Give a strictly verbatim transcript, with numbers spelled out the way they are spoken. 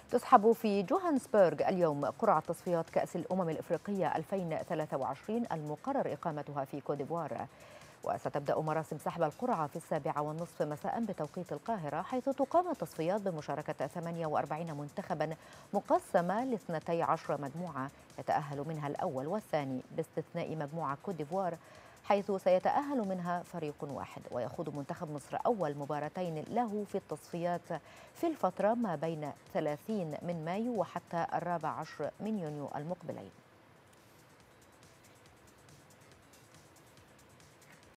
تسحب في جوهانسبرغ اليوم قرعة تصفيات كأس الأمم الإفريقية ألفين وثلاثة وعشرين المقرر إقامتها في كوديفوار. وستبدأ مراسم سحب القرعة في السابعة والنصف مساء بتوقيت القاهرة، حيث تقام التصفيات بمشاركة ثمانية وأربعين منتخبا مقسمة لاثنتي عشر مجموعة يتأهل منها الأول والثاني باستثناء مجموعة كوديفوار، حيث سيتأهل منها فريق واحد. ويخوض منتخب مصر أول مباراتين له في التصفيات في الفترة ما بين ثلاثين من مايو وحتى الرابع عشر من يونيو المقبلين.